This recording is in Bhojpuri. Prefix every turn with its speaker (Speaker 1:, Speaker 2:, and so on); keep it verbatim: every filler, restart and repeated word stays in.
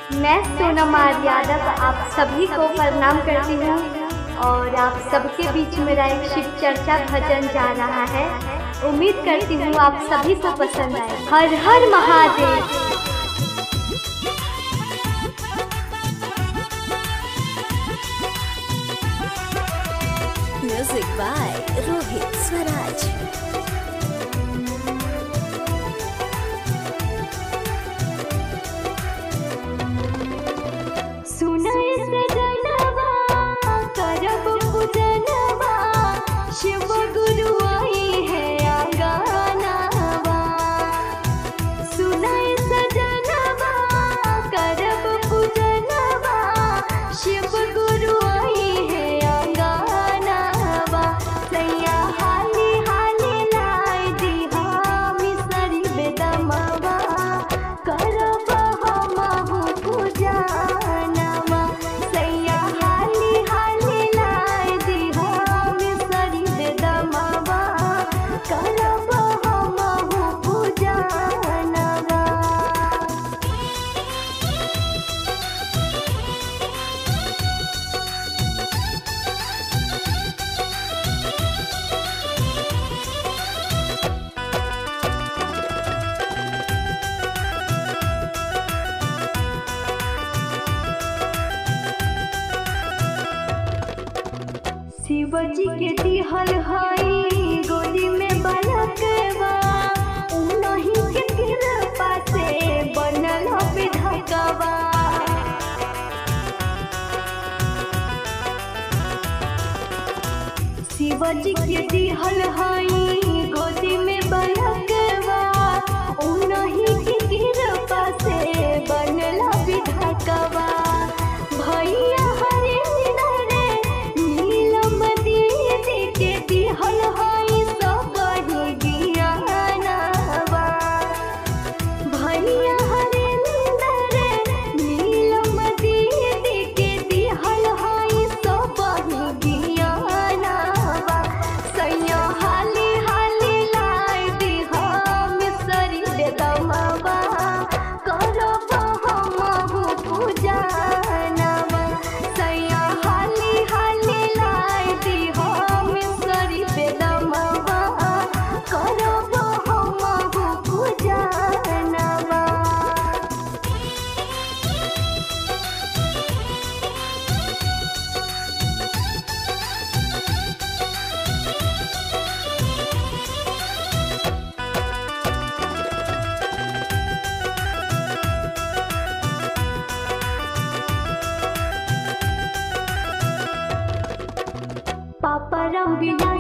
Speaker 1: मैं सोनम यादव आप सभी को प्रणाम करती हूँ और आप सबके बीच मेरा एक शिव चर्चा भजन जा रहा है। उम्मीद करती हूँ आप सभी को पसंद आए। हर हर महादेव।
Speaker 2: Music by Rohit Swaraj.
Speaker 1: शिव गुरु आई है आंगनवा, सुनाए सजनवा करब पूजनवा। शिव गुरु आई है आंगनवा, सैया हाली हाली लाई दिहा मिसरी बेदमवा। करब हमहु पूजनवा, सैया हाली हाली लाई दिहा मिसरी बेदमवा। करब हमहु पूजनवा। शिवजी के दिहल हई गोदी में बालकवा, उन्हीं के कृपा से बनल विधकवा। शिवजी के दिहल हई गोदी में बालकवा, उन्हीं के कृपा से बनल विधकवा। भैया दिहल हई सबरी ज्ञानवा। भैया हरिंदर नीलम दीदी के दिहल हई सबरी ज्ञानवा। सैया हाली हाली लाई दिहा मिसरी बेदमवा। करब हमहु पूजनवा, सैया हाली हाली लाई दिहा मिसरी बेदमवा। करब हमहु पूजनवा। पापा राम बिना